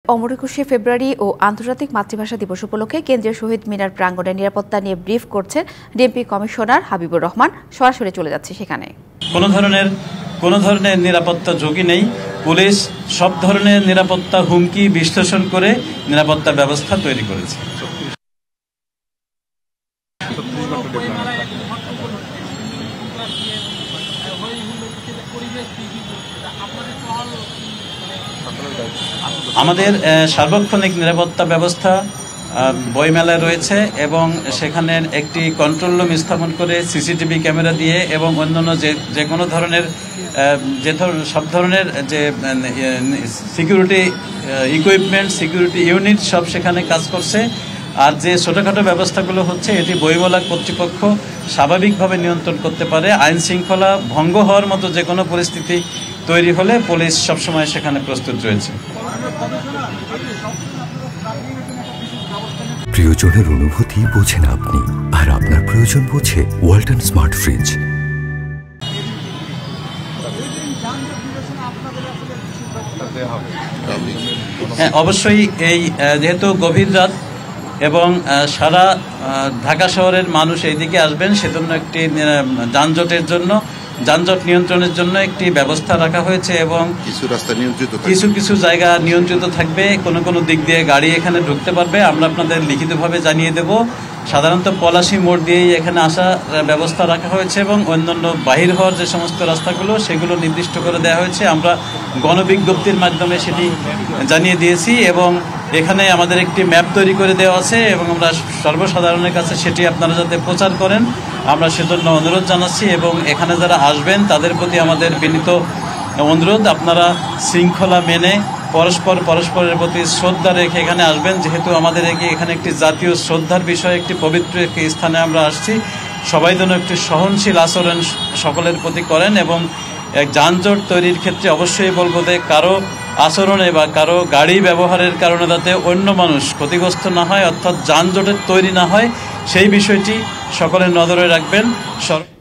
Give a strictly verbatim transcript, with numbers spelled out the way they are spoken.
অমর একুশে ফেব্রুয়ারি ও আন্তর্জাতিক মাতৃভাষা দিবস উপলক্ষে কেন্দ্রীয় শহীদ মিনার প্রাঙ্গণে নিরাপত্তা নিয়ে ব্রিফ করছেন ডিএমপি কমিশনার হাবিবুর রহমান। সরাসরি চলে যাচ্ছে সেখানে। কোনো ধরনের কোনো ধরনের নিরাপত্তা ঝুঁকি নেই। পুলিশ সব ধরনের নিরাপত্তা হুমকি বিশ্লেষণ করে নিরাপত্তা ব্যবস্থা তৈরি করেছে। আমাদের সার্বক্ষণিক নিরাপত্তা ব্যবস্থা বইমেলায় রয়েছে এবং সেখানে একটি কন্ট্রোল রুম স্থাপন করে সিসিটিভি ক্যামেরা দিয়ে এবং অন্যান্য যে যে কোনো ধরনের যে সব ধরনের যে সিকিউরিটি ইকুইপমেন্ট সিকিউরিটি ইউনিট সব সেখানে কাজ করছে। আর যে ছোটোখাটো ব্যবস্থাগুলো হচ্ছে এটি বইমেলা কর্তৃপক্ষ স্বাভাবিকভাবে নিয়ন্ত্রণ করতে পারে। আইন শৃঙ্খলা ভঙ্গ হওয়ার মতো যে কোনো পরিস্থিতি তৈরি হলে পুলিশ সবসময় সেখানে প্রস্তুত রয়েছে। প্রিয়জনের অনুভূতি বোঝেন আপনি, আর আপনার প্রয়োজন বোঝে ওয়ালটন স্মার্ট ফ্রিজ। হ্যাঁ, অবশ্যই এই যেহেতু গভীর রাত এবং সারা ঢাকা শহরের মানুষ এইদিকে আসবেন, সেজন্য একটি যানজটের জন্য যানজট নিয়ন্ত্রণের জন্য একটি ব্যবস্থা রাখা হয়েছে এবং কিছু রাস্তা নিয়ন্ত্রিত কিছু কিছু জায়গা নিয়ন্ত্রিত থাকবে। কোনো কোনো দিক দিয়ে গাড়ি এখানে ঢুকতে পারবে, আমরা আপনাদের লিখিতভাবে জানিয়ে দেব। সাধারণত পলাশী মোড় দিয়েই এখানে আসার ব্যবস্থা রাখা হয়েছে এবং অন্যান্য বাহির হওয়ার যে সমস্ত রাস্তাগুলো সেগুলো নির্দিষ্ট করে দেওয়া হয়েছে। আমরা গণবিজ্ঞপ্তির মাধ্যমে সেটি জানিয়ে দিয়েছি এবং এখানে আমাদের একটি ম্যাপ তৈরি করে দেওয়া আছে এবং আমরা সর্বসাধারণের কাছে সেটি আপনারা যাতে প্রচার করেন আমরা সেজন্য অনুরোধ জানাচ্ছি। এবং এখানে যারা আসবেন তাদের প্রতি আমাদের বিনীত অনুরোধ, আপনারা শৃঙ্খলা মেনে পরস্পর পরস্পরের প্রতি শ্রদ্ধা রেখে এখানে আসবেন। যেহেতু আমাদের এখানে একটি জাতীয় শ্রদ্ধার বিষয়, একটি পবিত্র একটি স্থানে আমরা আসছি, সবাই যেন একটি সহনশীল আচরণ সকলের প্রতি করেন এবং এক যানজট তৈরির ক্ষেত্রে অবশ্যই বলবো যে কারো আচরণে বা কারো গাড়ি ব্যবহারের কারণে যাতে অন্য মানুষ ক্ষতিগ্রস্ত না হয়, অর্থাৎ যানজটের তৈরি না হয়, সেই বিষয়টি সকলের নজরে রাখবেন।